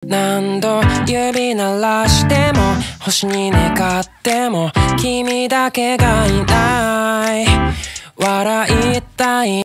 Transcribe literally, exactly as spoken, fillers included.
何度指鳴らしても星に願っても君だけがいな